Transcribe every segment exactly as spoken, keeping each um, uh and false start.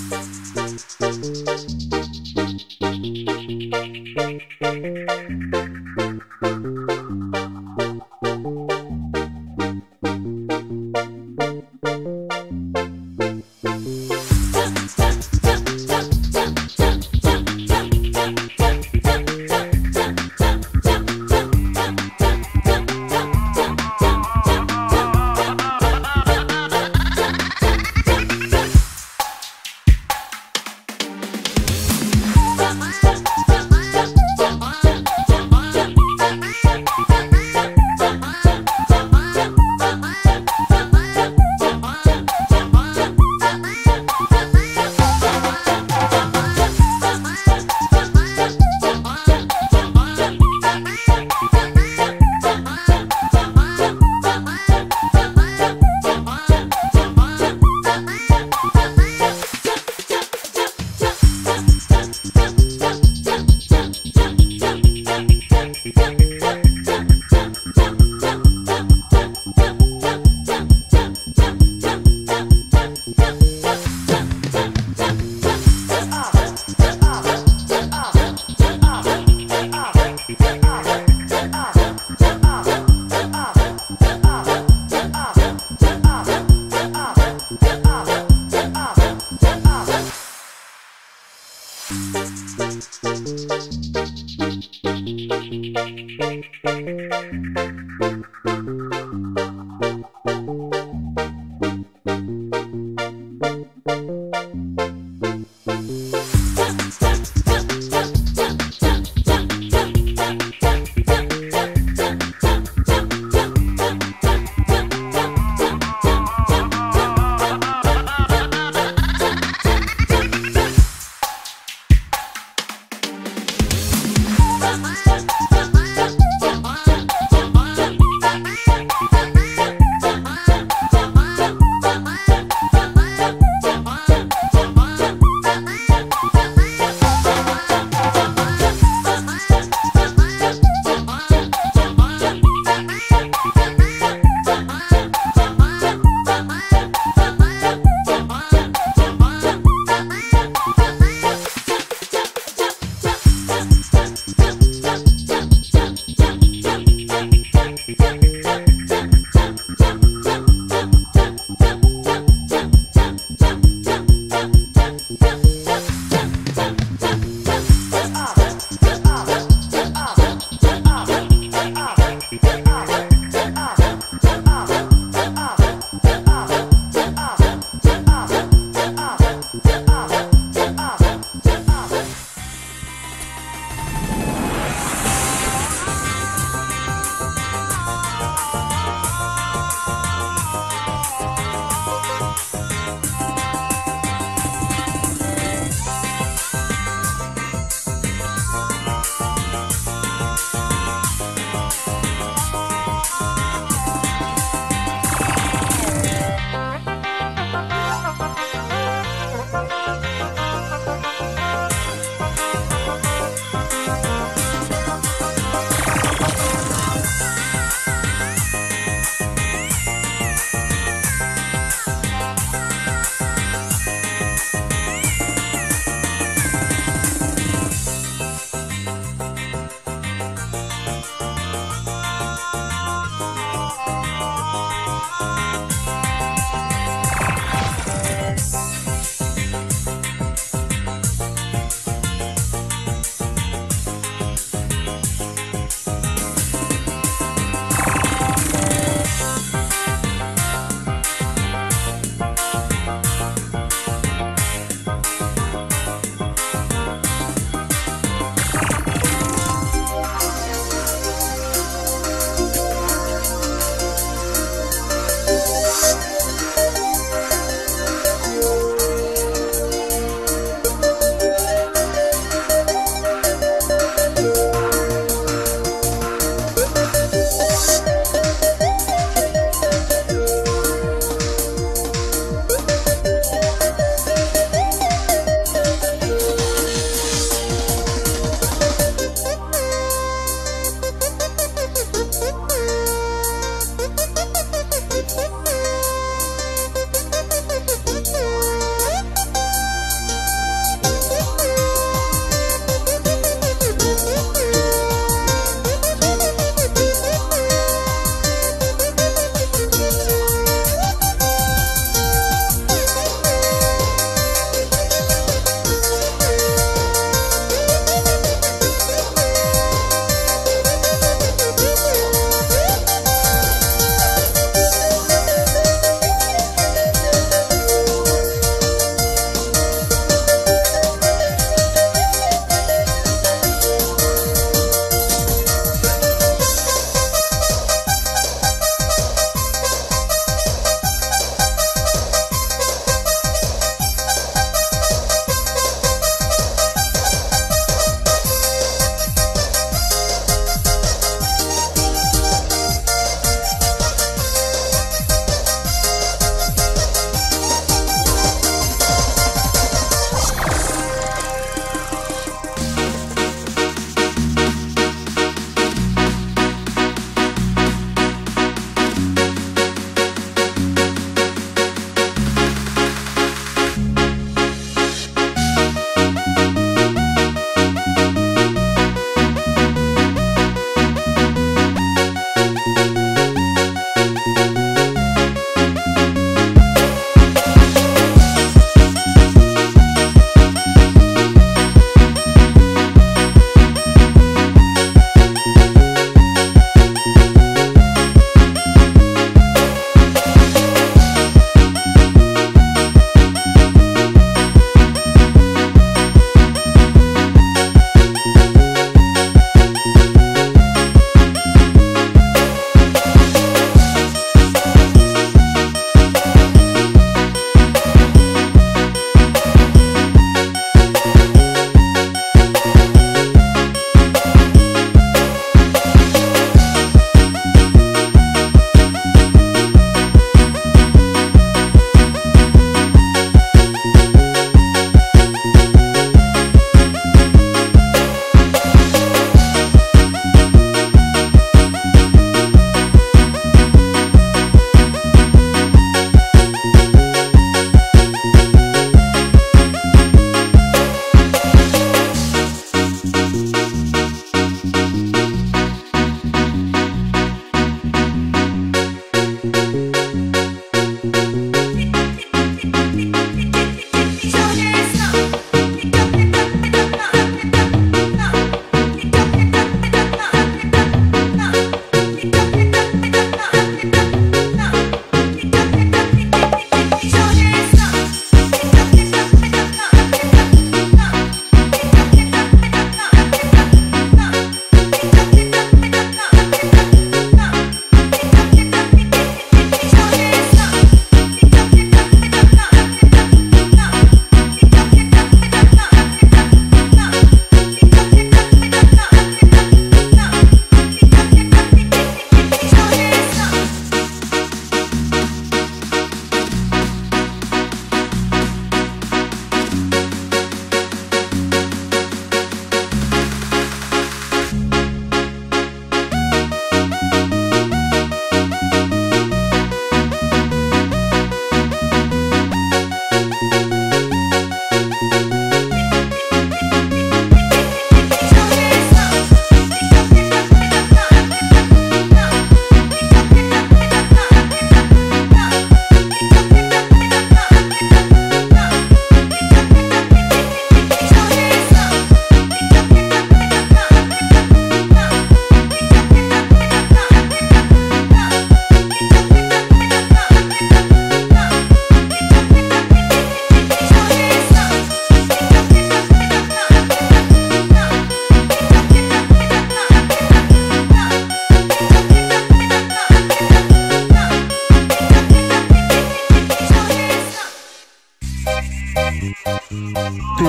Bye.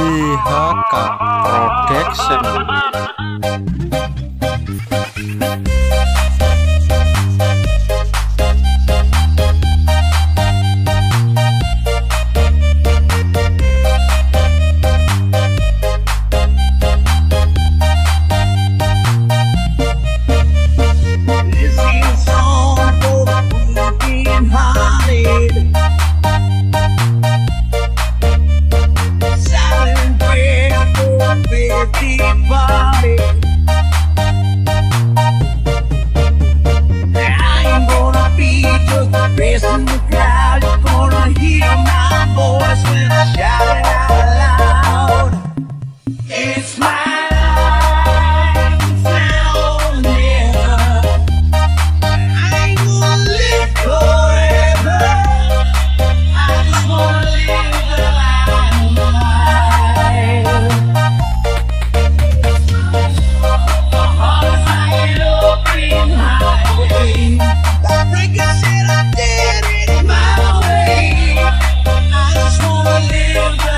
H K Production. In the crowd, you're gonna hear my voice when I shout it out loud. It's my life, it's now or never. I ain't gonna live forever. I just wanna live the life. My heart is like an open highway. That breaker said I did it my way. I just wanna live the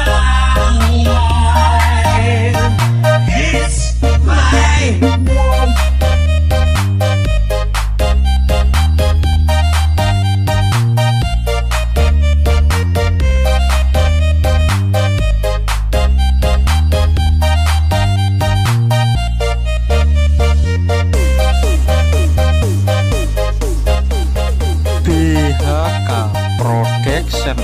life. It's my life. Production.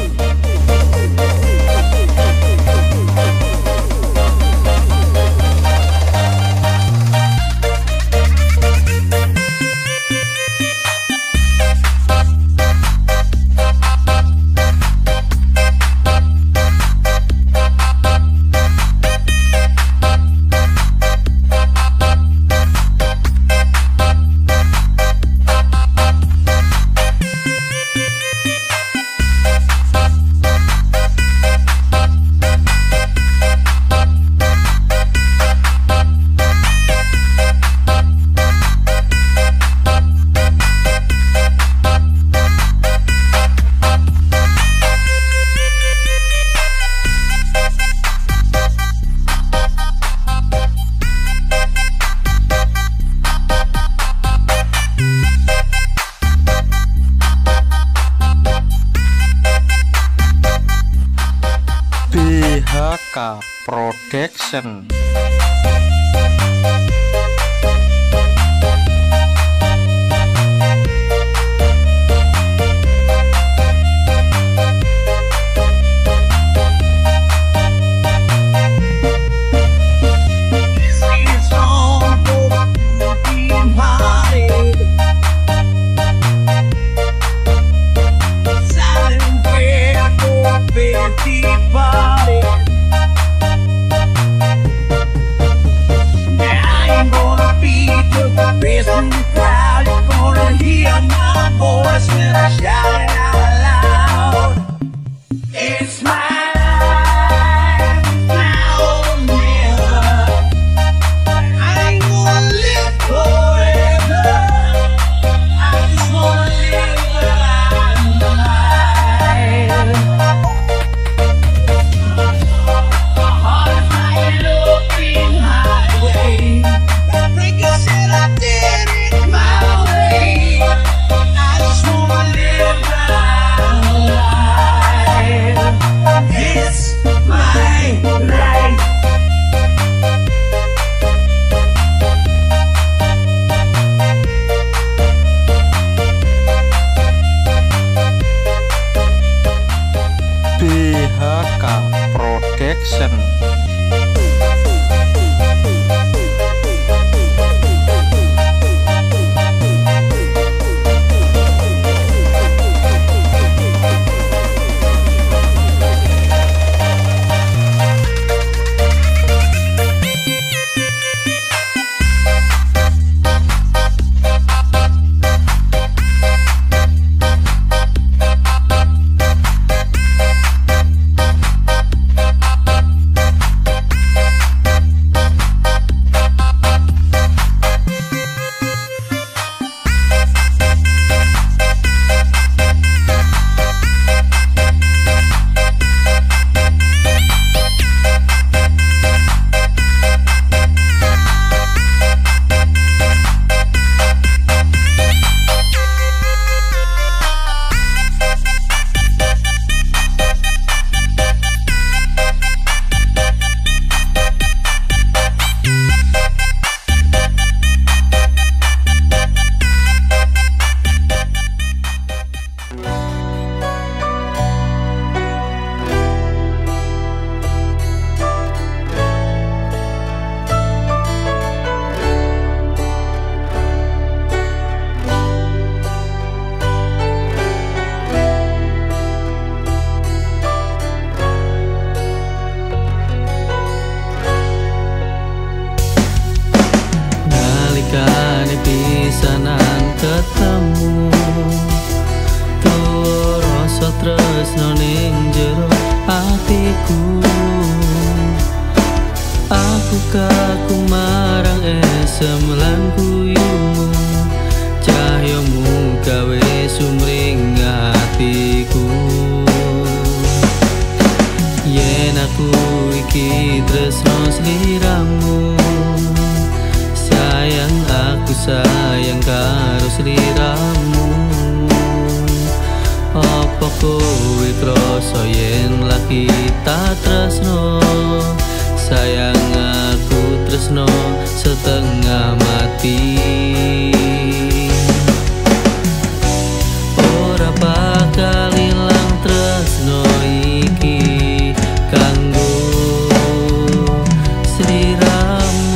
H K Production. In the crowd, you're gonna hear my voice when I shout it out loud. It's my life, now or never. I ain't gonna live forever. I just wanna live the life. My heart is like an open highway. That breaker said I did it my way. I just wanna live my life. It's my life. H K Production. Aku kaku marang esem lan guyumu, cahyomu gawe sumring atiku. Yen aku iki tresno sliramu, sayang aku sayang karo sliramu. Apa kowe krasa yen lagi tak tresno? Sayang aku tresno setengah mati. Ora bakal ilang tresno iki kanggo sliramu.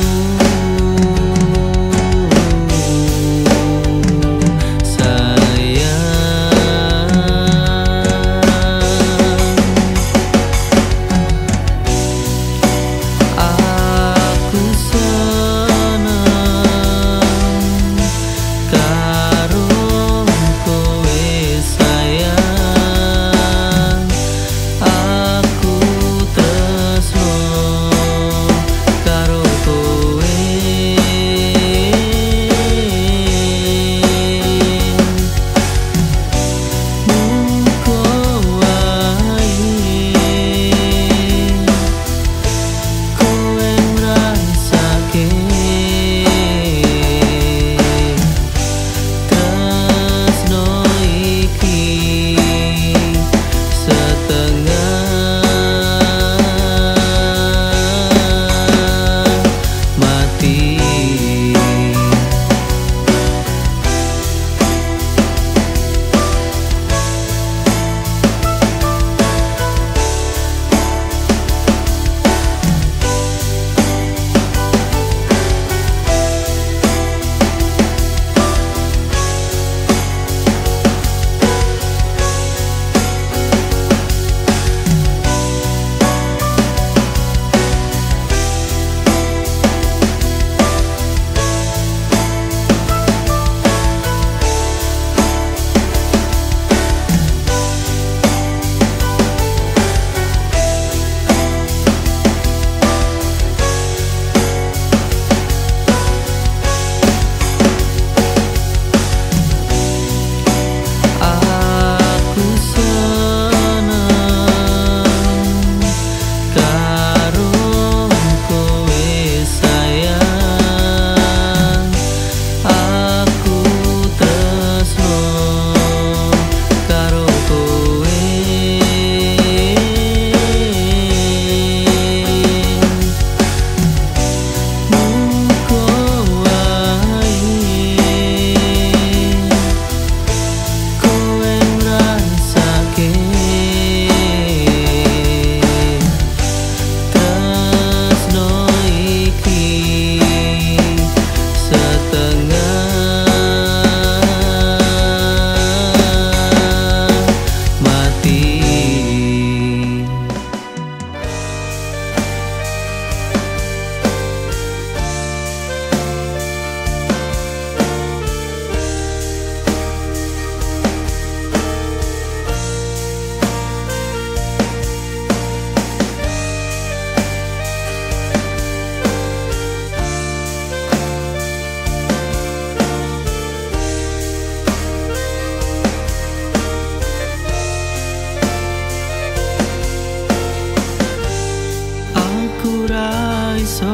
Iso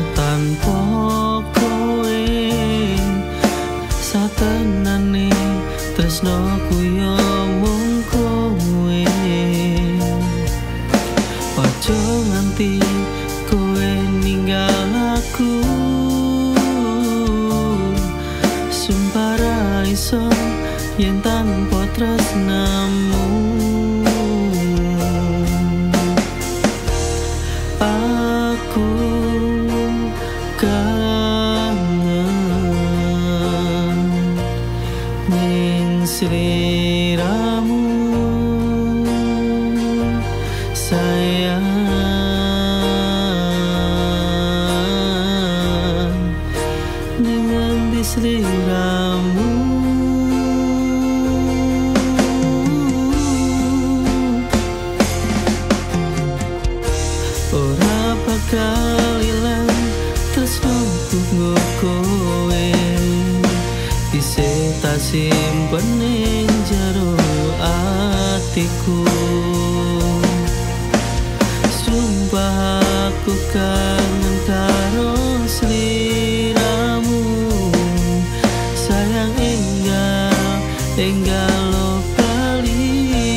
tanpa kowe satenane tresnoku yo mung kowe. Ojo nganti kowe ninggal aku, sumpah ra iso yen tanpa tresnamu. Sliramu sayang, dengan di sliramu. Ora bakal hatiku. Sumpah aku kangen karo sliramu, sayang enggal enggal lo kali.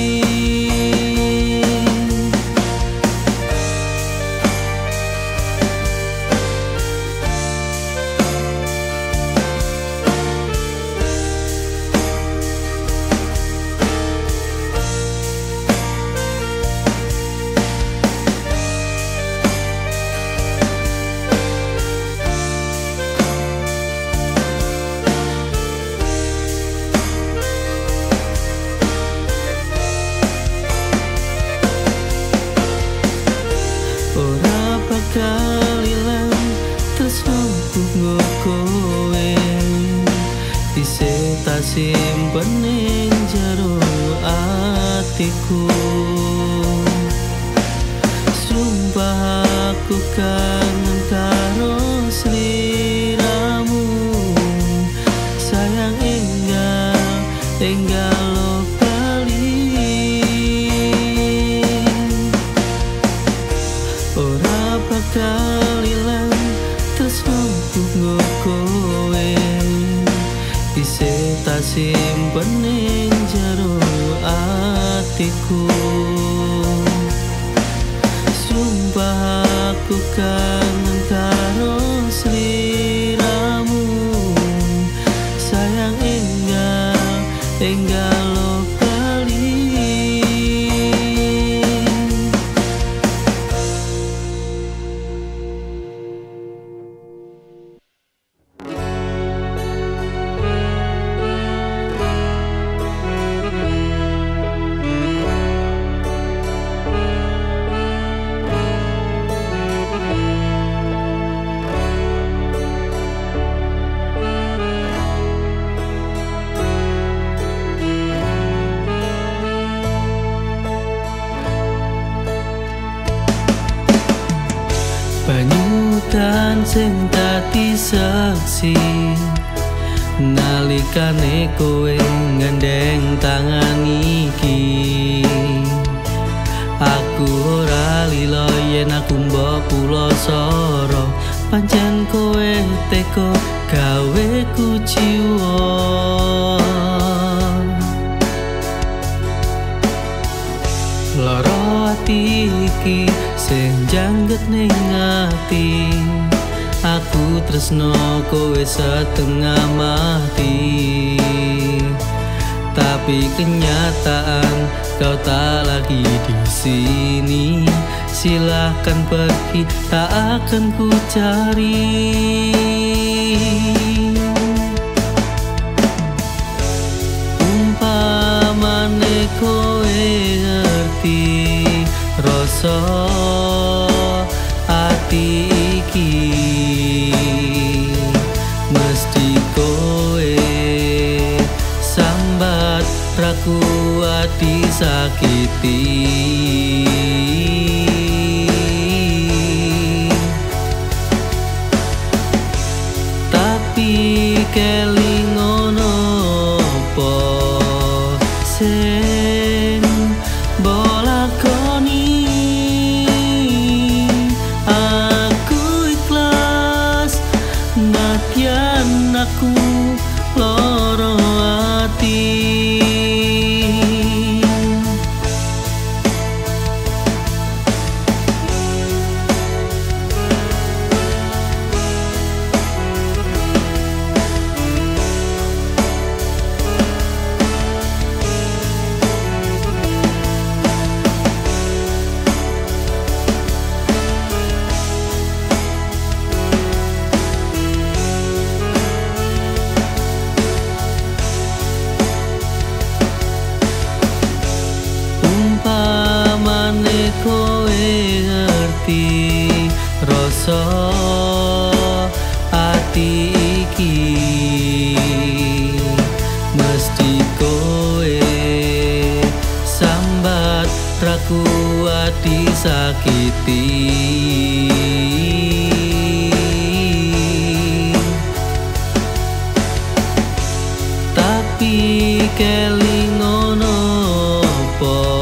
Ora bakal ilang tresnoku nggo kowe, isih tak simpen ning jero atiku. Sumpah aku kangen karo sliramu, sayang enggal enggal lo kali. Ora bakal ilang tresnoku nggo kowe, isih tak simpen ning jero atiku. Sumpah aku kangen karo sliramu, sayang enggal enggal lo kali. Banyutan sing dadi saksi nalikane kowe ngandeng tangan iki. Aku ora lilo yen aku mbok pulosoro, pancen kowe teko gawe ku jiwa. Loro ati iki sing jangget ning ati, aku tresno kowe setengah mati. Tapi kenyataan kau tak lagi di sini. Silahkan pergi, tak akan ku cari. Umpamane kowe ngerti rasa ati iki, mesti kowe sambat ra kuat disakiti. Tapi keling ngono apa sing bolakoni. Aku ikhlas nadyan aku loro ati. Kowe ngerti rasa ati iki, mesti kowe sambat ra kuat disakiti. Tapi keling ngono apa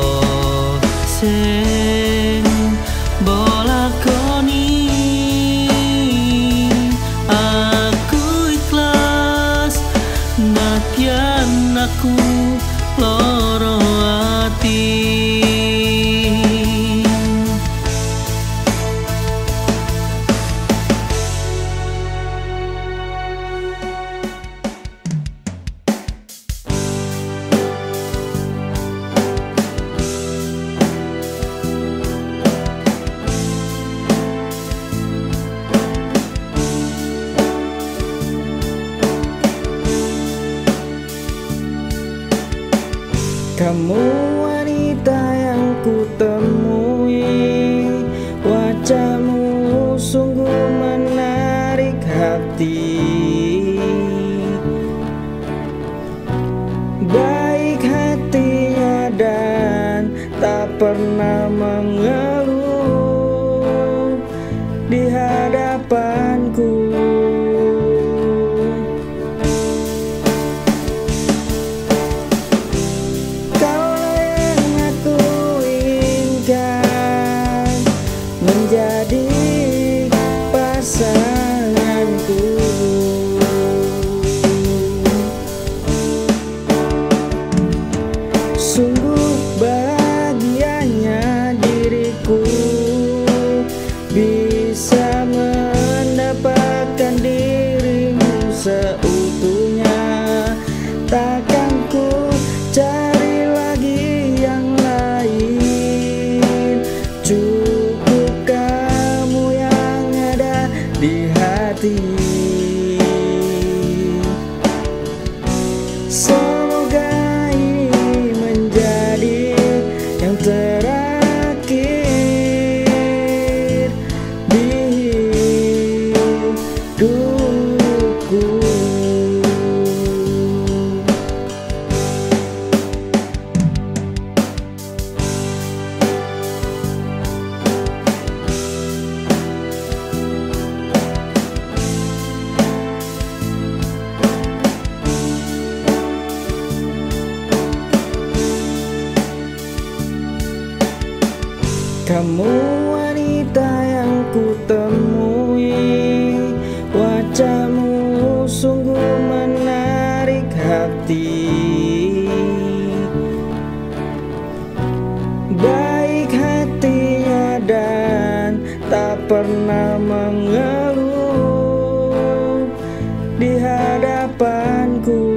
Kamu wanita yang kutemui, wajahmu sungguh menarik hati. Baik hatinya dan tak pernah mengeluh di hadapanku. Menjadi pasanganku. Sungguh bahagianya diriku bisa mendapatkan dirimu seutuhnya. Takkan ku cari lagi yang lain, cukup kamu yang ada di hati. Semoga ini menjadi yang terakhir di hidupku. Kamu wanita yang kutemui, wajahmu sungguh menarik hati. Baik hatinya dan tak pernah mengeluh di hadapanku.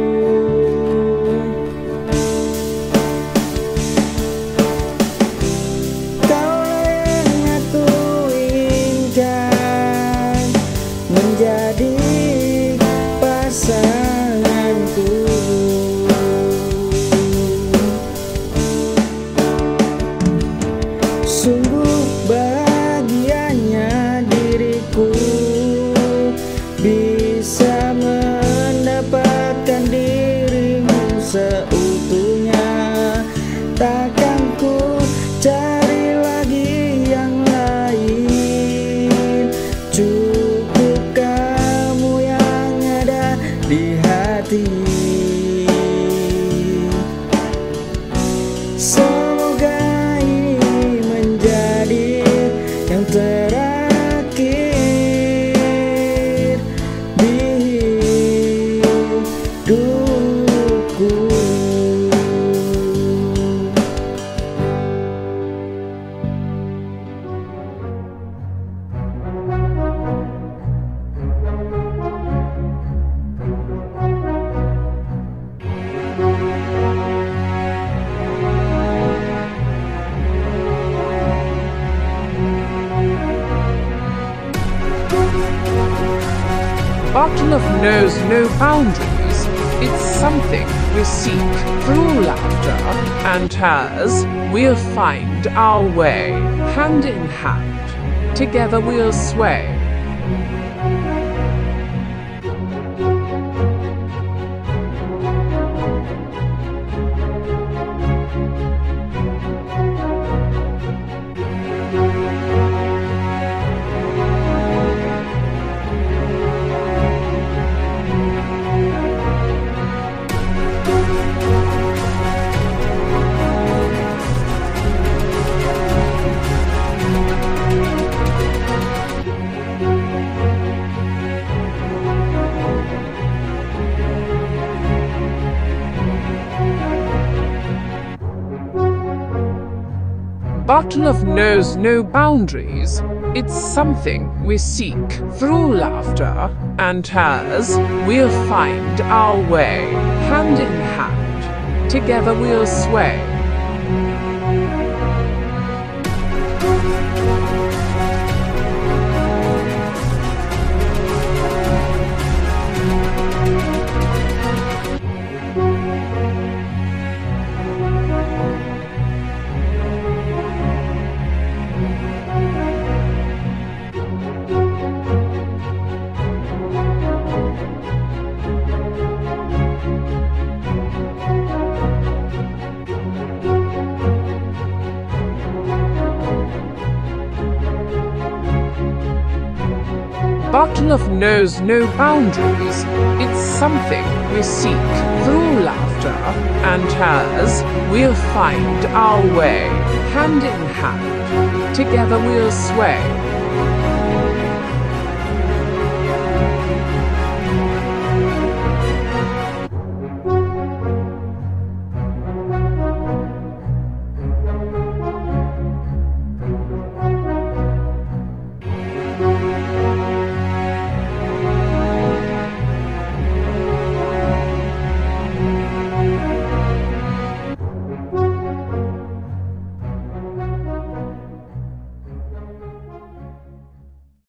Menjadi pasanganku. Sungguh bahagianya diriku bisa mendapatkan dirimu seutuhnya. Takkan ku cari lagi yang lain, cukup kamu yang ada di hati. Semoga ini menjadi yang terakhir di hidupku. But love knows no boundaries. It's something we seek through laughter, and as we'll find our way, hand in hand, together we'll sway. But love knows no boundaries. It's something we seek through laughter, and as we'll find our way, hand in hand, together we'll sway. bottle of knows no boundaries. It's something we seek through laughter, and as we'll find our way, hand in hand, together we'll sway.